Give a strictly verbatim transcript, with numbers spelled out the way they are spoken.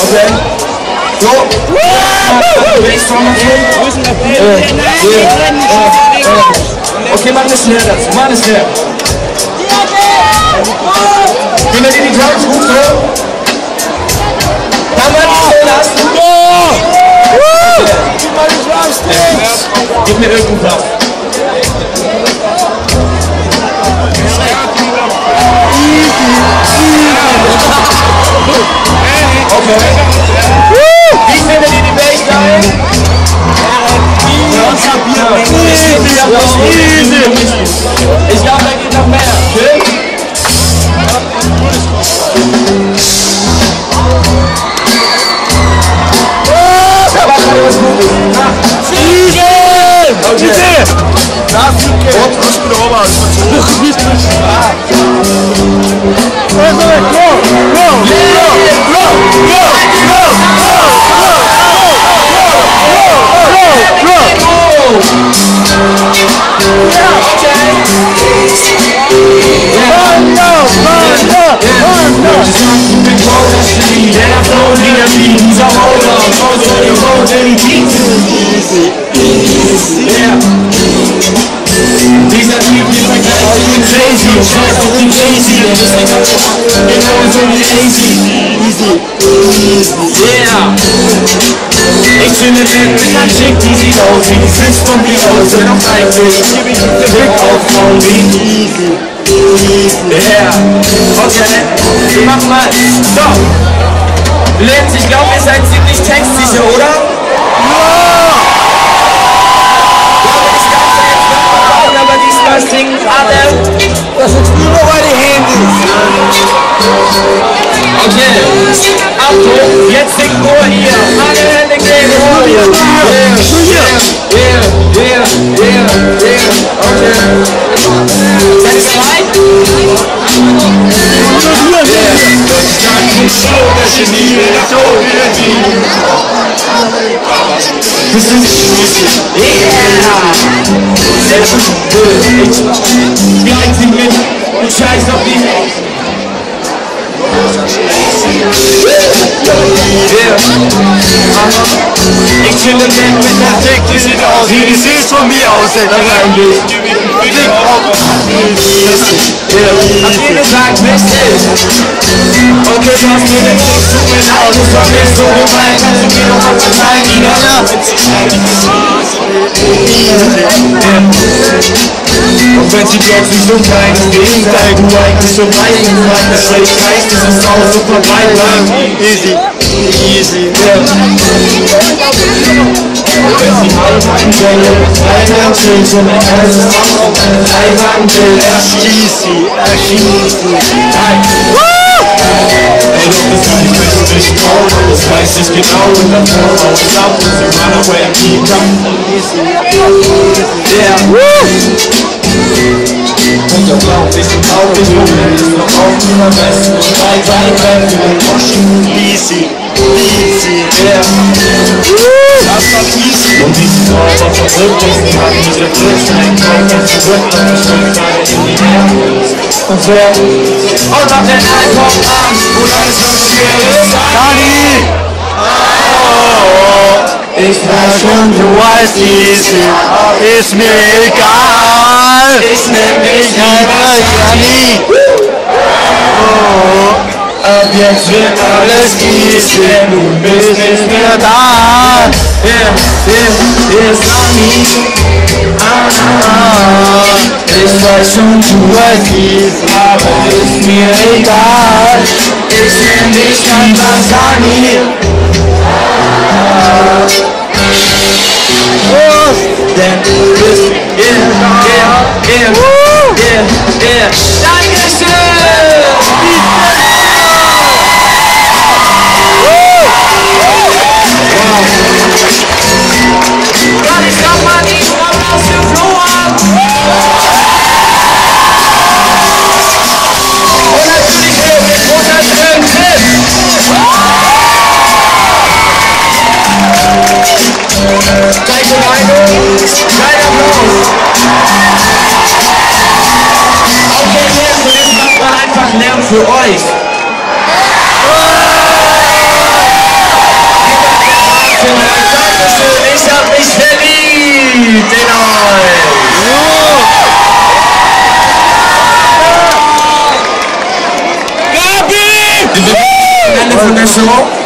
Okay. So. Okay, mach eine Snare dazu. Mach eine Snare. Gehen wir in die Drums gut so? Kann man die Snare lassen? Gib mal die Drums, gib mir irgendeinen Platz. Okay. Wie findet ihr die Bassline? Ich glaube, da geht noch mehr. Okay? Da war gerade was Gutes. Okay. Und ich bin Ober. Dieser Typ ist ein crazy, scheiß auf den Crazy, der ist ein genau so wie Easy. Yeah. Ich finde den mit einer Chick, die sieht aus wie die Fist von mir aus, wenn auch eigentlich Blick auf Frauen wie Easy. Yeah. Okay, wir machen mal. Stopp. Lenz, ich glaube, ihr seid ziemlich textsicher, oder? Aber diesmal singen alle. Das sind überall die Handys. Okay. Achtung, jetzt singt nur hier. Alle Hände gehen nur hier. Yeah, yeah, yeah, yeah, yeah. Okay. Seid ihr bereit? Das ist yeah! Sehr gut. Wie alt sind wir? Du scheißt auf die. Yeah. Ich chill mit der Tick, die sieht aus wie die sieht von mir aus, ey, da eigentlich. Habt ihr gesagt, wisst ihr? Okay, du hast mir den Weg zu mir aus, das war mir so gemein, kannst du mir noch mal verzeihen, Ina? Und wenn sie Blogs nicht so klein, im Gegenteil, du eigentlich so weit gefallen, das schlecht heißt, das ist auch super weit lang. Easy, easy, yeah. Wenn sie alle meinen wollen, einer chillt, so mein ganzes Haus auf meine Leihwagen will, erschieß sie, erschieß sie. Ey, doch, das kann ich mir so nicht trauen, das weiß ich genau, und dann haut auf den Ab und sie run away and keep up. Yeah. Unglaublich und traurig, und wenn es noch auf ihrer Weste und drei, drei Kräfte in Washington D C, D C, yeah. Das war easy. Und die sind aber verrückt, dass sie hatten mich erfrischt, ein Kopf und zurück, und ich schritt gerade in die Erde. Und so, und ab den Einkauf an, und alles was hier ist, Dani! Ich weiß schon, du weißt, easy, ist mir egal. Ich nehm mich einfach Dani. Oh, ab jetzt wird alles easy, du bist nicht mehr da. Yeah, yeah, yeah, Dani. Ah, ich weiß schon, du weißt easy, aber ist mir egal. Ich nehm dich einfach Dani. Denn du bist, yeah, yeah, yeah, yeah, yeah. Dankeschön! Gott, ich glaub mal, die kommen aus dem Flur. Und natürlich hier mit wunderschönen Tipp. Gleiche Meinung, kein Applaus. Okay, Lärm, und jetzt macht man einfach Lärm für euch. Restaurant.